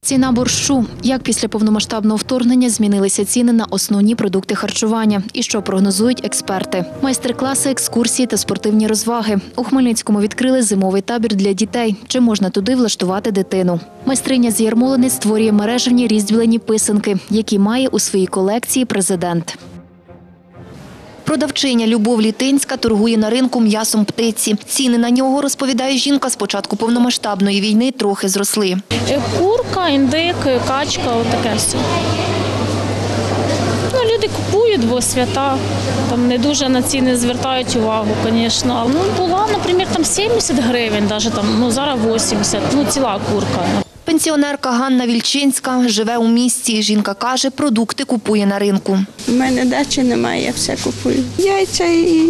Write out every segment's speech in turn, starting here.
Ціна борщу. Як після повномасштабного вторгнення змінилися ціни на основні продукти харчування і що прогнозують експерти. Майстер-класи, екскурсії та спортивні розваги. У Хмельницькому відкрили зимовий табір для дітей. Чи можна туди влаштувати дитину? Майстриня з Ярмолини створює мережевні різдвяні писанки, які має у своїй колекції президент. Продавчиня Любов Літинська торгує на ринку м'ясом птиці. Ціни на нього, розповідає жінка, з початку повномасштабної війни трохи зросли. Курка, індик, качка, отаке все. Люди купують, бо свята, там не дуже на ціни звертають увагу, звісно. Була, наприклад, 70 гривень, зараз 80, ціла курка. Пенсіонерка Ганна Вільчинська живе у місті. Жінка каже, продукти купує на ринку. У мене дачі немає, я все купую. Яйця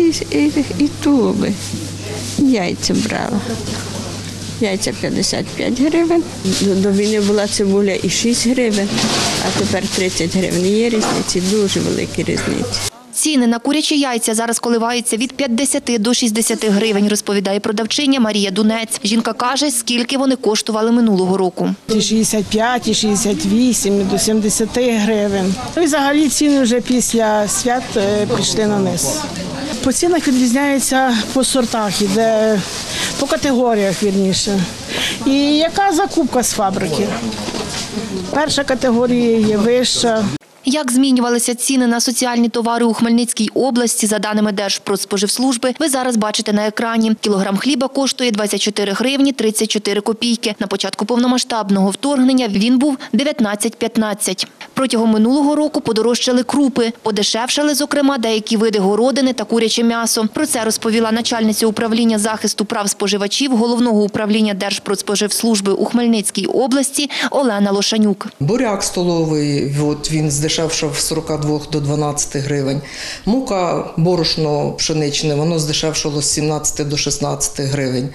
і тулуби. Яйця брала. Яйця 55 гривень. До війни була цибуля і 6 гривень, а тепер 30 гривень. Є різниці, дуже великі різниці. Ціни на курячі яйця зараз коливаються від 50 до 60 гривень, розповідає продавчиня Марія Дунець. Жінка каже, скільки вони коштували минулого року. І 65, і 68, і до 70 гривень. І взагалі ціни вже після свят пішли на низ. По цінах відрізняються по сортах, іде по категоріях, вірніше. І яка закупка з фабрики? Перша категорія є вища. Як змінювалися ціни на соціальні товари у Хмельницькій області, за даними Держпродспоживслужби, ви зараз бачите на екрані. Кілограм хліба коштує 24 гривні 34 копійки. На початку повномасштабного вторгнення він був 19,15. Протягом минулого року подорожчали крупи. Подешевшали, зокрема, деякі види городини та куряче м'ясо. Про це розповіла начальниця управління захисту прав споживачів Головного управління Держпродспоживслужби у Хмельницькій області Олена Лошанюк. Буряк столовий, він здешевшав з 42 до 12 гривень. Мука, борошно пшеничне, воно здешевшало з 17 до 16 гривень.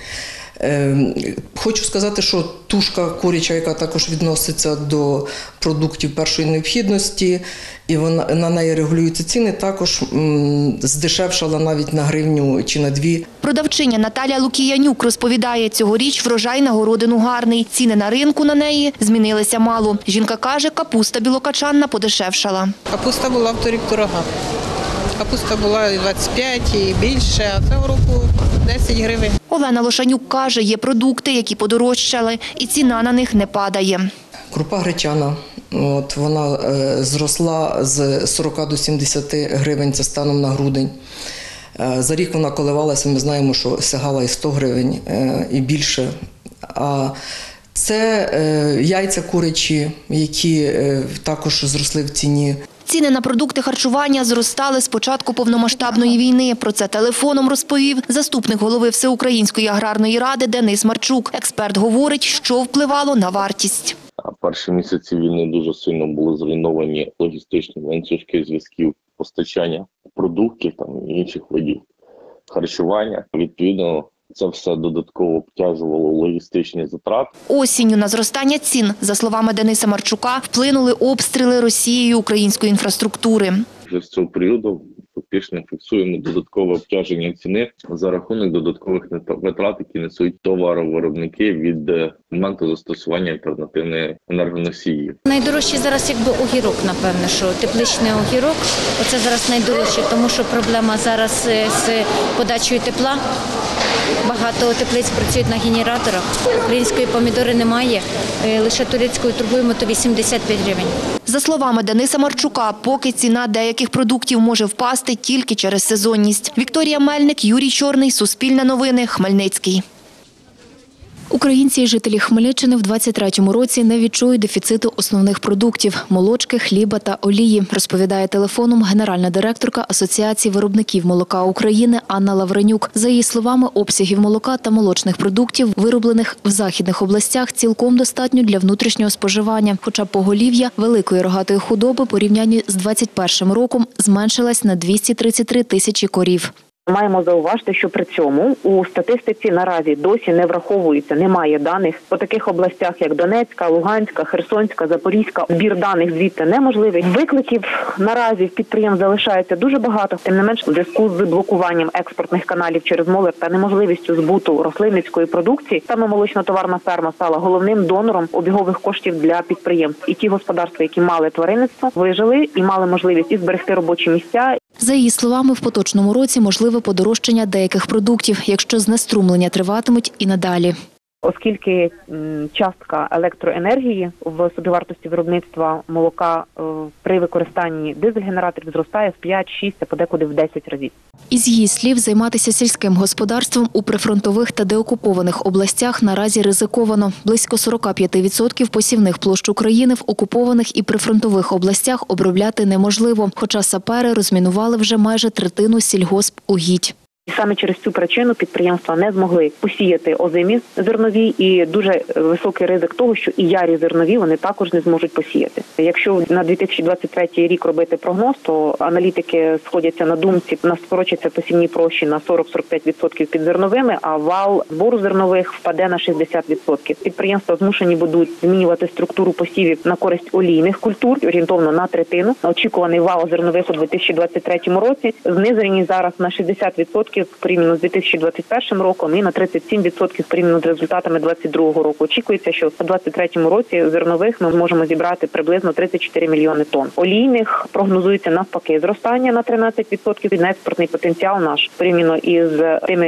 Хочу сказати, що тушка куряча, яка також відноситься до продуктів першої необхідності, і на неї регулюються ціни, також здешевшала навіть на гривню чи на 2. Продавчиня Наталія Лукіянюк розповідає, цьогоріч врожай на городину гарний. Ціни на ринку на неї змінилися мало. Жінка каже, капуста білокачанна подешевшала. Капуста була вторік дорога. Капуста була і 25, і більше, а цього року 10 гривень. Олена Лошанюк каже, є продукти, які подорожчали, і ціна на них не падає. Крупа гречана, вона зросла з 40 до 70 гривень, це станом на грудень. За рік вона коливалася, ми знаємо, що сягала і 100 гривень, і більше. А це яйця курячі, які також зросли в ціні. Ціни на продукти харчування зростали з початку повномасштабної війни. Про це телефоном розповів заступник голови Всеукраїнської аграрної ради Денис Марчук. Експерт говорить, що впливало на вартість. Перші місяці війни дуже сильно були зруйновані логістичні ланцюжки зв'язків постачання продуктів і інших видів харчування. Відповідно, це все додатково обтяжувало логістичні затрати. Осінню на зростання цін, за словами Дениса Марчука, вплинули обстріли Росією української інфраструктури. Вже з цього періоду фактично фіксуємо додаткове обтяження ціни за рахунок додаткових витрат, які несуть товаровиробники від моменту застосування альтернативних енергоносіїв. Найдорожчий зараз огірок, напевно, що тепличний огірок. Оце зараз найдорожче, тому що проблема зараз з подачею тепла. Багато теплиць працюють на генераторах. Української помідори немає, лише турецькою торгуємо, то 85 гривень. За словами Дениса Марчука, поки ціна деяких продуктів може впасти тільки через сезонність. Вікторія Мельник, Юрій Чорний, Суспільне новини, Хмельницький. Українці і жителі Хмельниччини в 2023 році не відчують дефіциту основних продуктів – молочки, хліба та олії, розповідає телефоном генеральна директорка Асоціації виробників молока України Анна Лавренюк. За її словами, обсягів молока та молочних продуктів, вироблених в західних областях, цілком достатньо для внутрішнього споживання. Хоча поголів'я великої рогатої худоби порівнянні з 2021 роком зменшилась на 233 тисячі корів. Маємо зауважити, що при цьому у статистиці наразі досі не враховується, немає даних по таких областях, як Донецька, Луганська, Херсонська, Запорізька. Збір даних звідти неможливий. Викликів наразі в підприємств залишається дуже багато. Тим не менш, у зв'язку з блокуванням експортних каналів через мови та неможливістю збуту рослинницької продукції, саме молочно-товарна ферма стала головним донором обігових коштів для підприємств. І ті господарства, які мали тваринництво, вижили і мали можливість і зберегти робочі місця. За її словами, в поточному році можливе подорожчання деяких продуктів, якщо знеструмлення триватимуть і надалі. Оскільки частка електроенергії в собівартості виробництва молока при використанні дизель-генераторів зростає в 5, 6, а подекуди в 10 разів. Із її слів, займатися сільським господарством у прифронтових та деокупованих областях наразі ризиковано. Близько 45% посівних площ України в окупованих і прифронтових областях обробляти неможливо, хоча сапери розмінували вже майже третину сільгоспугідь. І саме через цю причину підприємства не змогли посіяти озимі зернові, і дуже високий ризик того, що і ярі зернові вони також не зможуть посіяти. Якщо на 2023 рік робити прогноз, то аналітики сходяться на думці, у нас скорочаться посівні площі на 40-45% під зерновими, а вал збору зернових впаде на 60%. Підприємства змушені будуть змінювати структуру посівів на користь олійних культур, орієнтовно на третину. Очікуваний вал зернових у 2023 році знижені зараз на 60%. Порівняно з 2021 роком і на 37% порівняно з результатами 2022 року. Очікується, що у 2023 році зернових ми зможемо зібрати приблизно 34 мільйони тонн. Олійних прогнозується навпаки зростання на 13%. Експортний потенціал наш порівняно із тими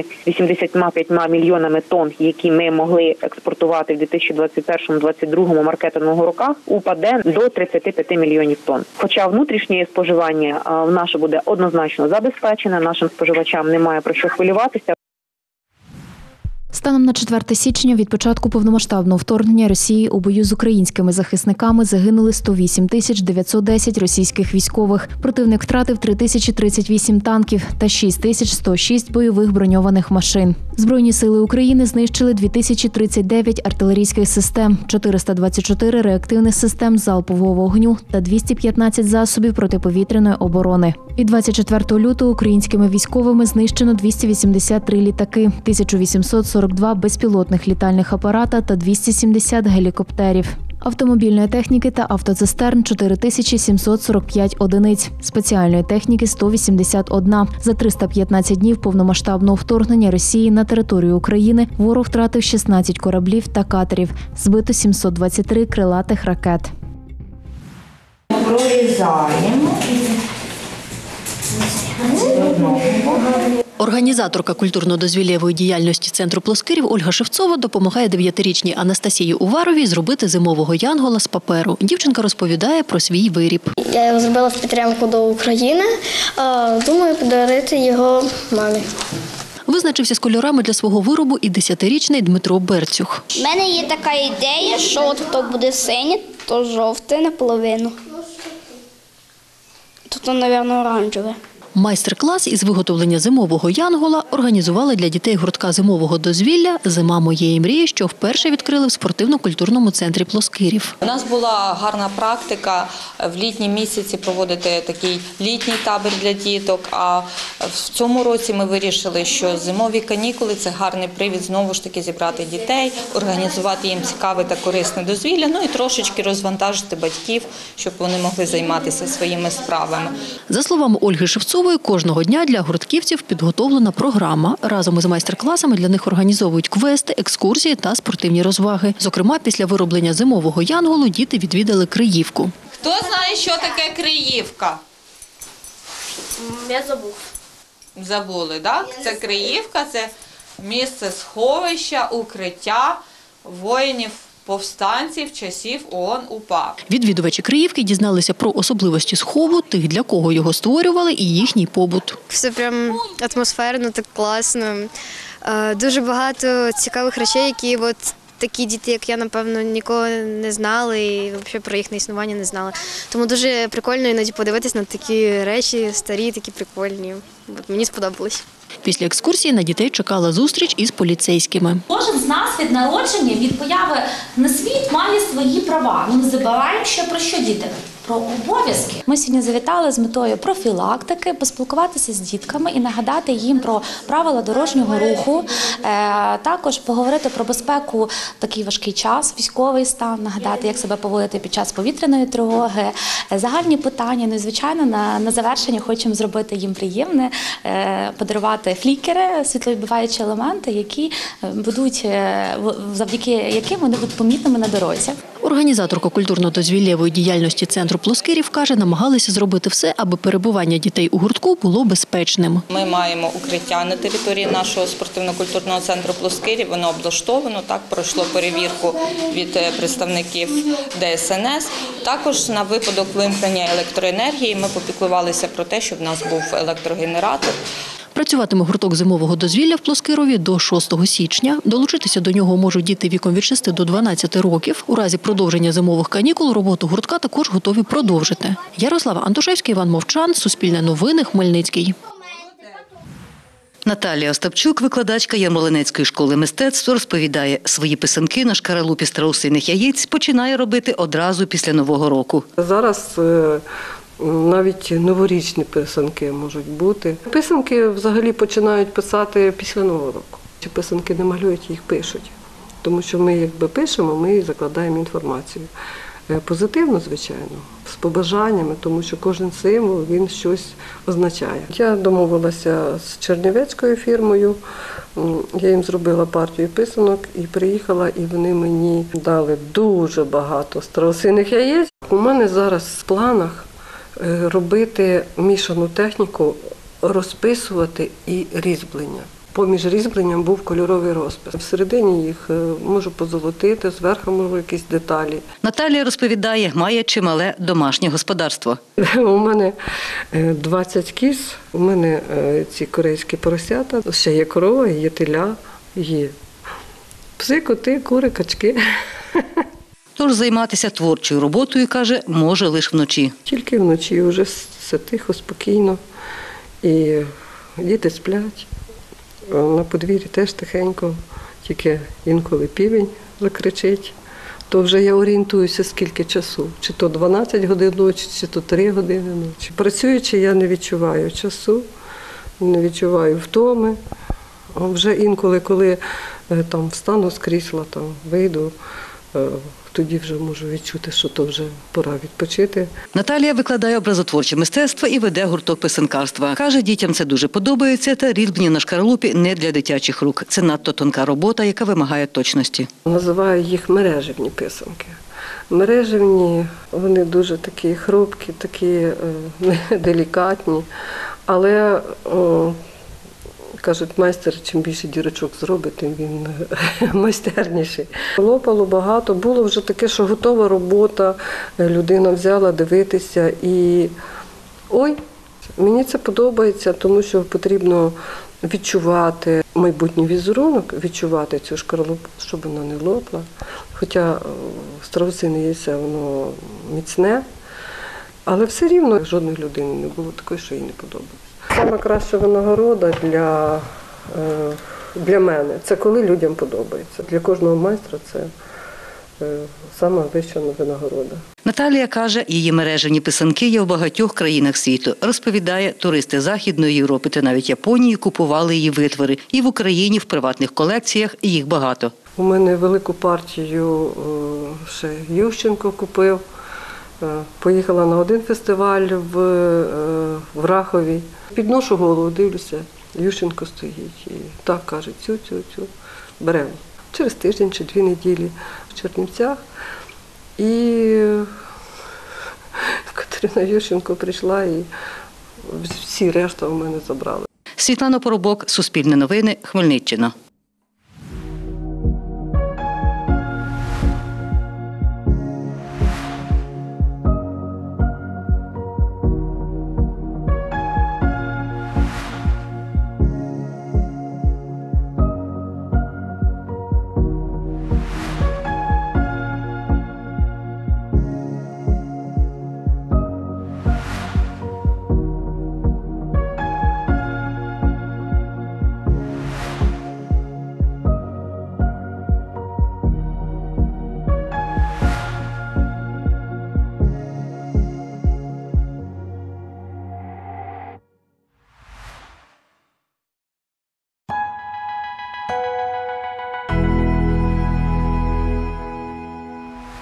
85 мільйонами тонн, які ми могли експортувати в 2021-2022 маркетингових роках, упаде до 35 мільйонів тонн. Хоча внутрішнє споживання в наше буде однозначно забезпечене, нашим споживачам немає про що хвилюватися. Станом на 4 січня від початку повномасштабного вторгнення Росії у бою з українськими захисниками загинули 108 910 російських військових. Противник втратив 3038 танків та 6106 бойових броньованих машин. Збройні сили України знищили 2039 артилерійських систем, 424 реактивних систем залпового вогню та 215 засобів протиповітряної оборони. Від 24 лютого українськими військовими знищено 283 літаки, 1842 безпілотних літальних апарата та 270 гелікоптерів. Автомобільної техніки та автоцистерн – 4745 одиниць, спеціальної техніки – 181. За 315 днів повномасштабного вторгнення Росії на територію України ворог втратив 16 кораблів та катерів, збито 723 крилатих ракет. Прорізаємо. Організаторка культурно-дозвіллєвої діяльності центру Плоскирів Ольга Шевцова допомагає 9-річній Анастасії Уваровій зробити зимового янгола з паперу. Дівчинка розповідає про свій виріб. Я його зробила в підтримку до України. Думаю, подарити його мамі. Визначився з кольорами для свого виробу і 10-річний Дмитро Берцюх. У мене є така ідея, що от то буде синє, то жовте наполовину. Тут, мабуть, оранжеве. Майстер-клас із виготовлення зимового янгола організували для дітей гуртка зимового дозвілля «Зима моєї мрії», що вперше відкрили в спортивно-культурному центрі Плоскирів. У нас була гарна практика в літні місяці проводити такий літній табір для діток, а в цьому році ми вирішили, що зимові канікули – це гарний привід знову ж таки зібрати дітей, організувати їм цікаве та корисне дозвілля, ну і трошечки розвантажити батьків, щоб вони могли займатися своїми справами. За словами Ольги Шевцової, кожного дня для гуртківців підготовлена програма. Разом із майстер-класами для них організовують квести, екскурсії та спортивні розваги. Зокрема, після вироблення зимового янголу діти відвідали Криївку. Хто знає, що таке Криївка? Я забув. Забули, так? Це Криївка, це місце сховища, укриття воїнів повстанців часів ООН-УПА. Відвідувачі Криївки дізналися про особливості схову, тих, для кого його створювали, і їхній побут. Все прям атмосферно, так класно. Дуже багато цікавих речей, які такі діти, як я, напевно, ніколи не знали і взагалі про їхнє існування не знали. Тому дуже прикольно іноді подивитись на такі речі, старі, такі прикольні. Мені сподобалось. Після екскурсії на дітей чекала зустріч із поліцейськими. Кожен з нас від народження, від появи на світ має свої права. Ми не забуваємо, що про що діти? про обов'язки. Ми сьогодні завітали з метою профілактики, поспілкуватися з дітками і нагадати їм про правила дорожнього руху, також поговорити про безпеку в такий важкий час, військовий стан, нагадати, як себе поводити під час повітряної тривоги, загальні питання. Ну і, звичайно, на завершення хочемо зробити їм приємне, подарувати флікери, світловідбиваючі елементи, які будуть, завдяки яким вони будуть помітними на дорозі. Організаторка культурно-дозвіллєвої діяльності центру Плоскирів каже, намагалися зробити все, аби перебування дітей у гуртку було безпечним. Ми маємо укриття на території нашого спортивно-культурного центру Плоскирів. Воно облаштовано, так, пройшло перевірку від представників ДСНС. Також на випадок вимкнення електроенергії ми попіклувалися про те, щоб в нас був електрогенератор. Працюватиме гурток зимового дозвілля в Плоскирові до 6 січня. Долучитися до нього можуть діти віком від 6 до 12 років. У разі продовження зимових канікул роботу гуртка також готові продовжити. Ярослава Антошевська, Іван Мовчан, Суспільне новини, Хмельницький. Наталія Остапчук, викладачка Ярмолинецької школи мистецтв, розповідає, свої писанки на шкаралупі страусиних яєць починає робити одразу після Нового року. Зараз навіть новорічні писанки можуть бути. Писанки взагалі починають писати після Нового року. Ці писанки не малюють, їх пишуть. Тому що ми якби пишемо, ми закладаємо інформацію. Позитивно, звичайно, з побажаннями, тому що кожен символ, він щось означає. Я домовилася з чернівецькою фірмою, я їм зробила партію писанок і приїхала, і вони мені дали дуже багато страусиних яєць. У мене зараз в планах робити мішану техніку, розписувати і різьблення. Поміж різьбленням був кольоровий розпис. Всередині їх можу позолотити, зверху можу якісь деталі. Наталія розповідає, має чимале домашнє господарство. У мене 20 кіз, у мене ці корейські поросята, ще є корова, є теля, є пси, коти, кури, качки. Тож займатися творчою роботою, каже, може лише вночі. Тільки вночі, вже все тихо, спокійно, і діти сплять. На подвір'ї теж тихенько, тільки інколи півень закричить. То вже я орієнтуюся, скільки часу. Чи то 12 годин ночі, чи то 3 години ночі. Працюючи, я не відчуваю часу, не відчуваю втоми. Вже інколи, коли там встану з крісла, там вийду, тоді вже можу відчути, що то вже пора відпочити. Наталія викладає образотворче мистецтво і веде гурток писанкарства. Каже, дітям це дуже подобається, та різьблення на шкаралупі не для дитячих рук. Це надто тонка робота, яка вимагає точності. Називаю їх мережевні писанки. Мережевні, вони дуже такі хрупкі, такі делікатні, але кажуть, майстер, чим більше дірочок зробить, тим він майстерніший. Лопало багато, було вже таке, що готова робота, людина взяла дивитися і ой, мені це подобається, тому що потрібно відчувати майбутній візерунок, відчувати цю шкаралупу, щоб вона не лопла. Хоча страусине яйце, воно міцне, але все рівно жодної людини не було такої, що їй не подобається. Саме краща винагорода для мене – це коли людям подобається. Для кожного майстра це саме вища винагорода. Наталія каже, її мережевні писанки є в багатьох країнах світу. Розповідає, туристи Західної Європи та навіть Японії купували її витвори. І в Україні в приватних колекціях їх багато. У мене велику партію ще Ющенко купив. Поїхала на один фестиваль в Рахові. Підношу голову, дивлюся, Ющенко стоїть. І так каже, цю, беремо. Через тиждень чи 2 неділі в Чернівцях. І Катерина Ющенко прийшла і всі решта у мене забрали. Світлана Поробок, Суспільне новини, Хмельниччина.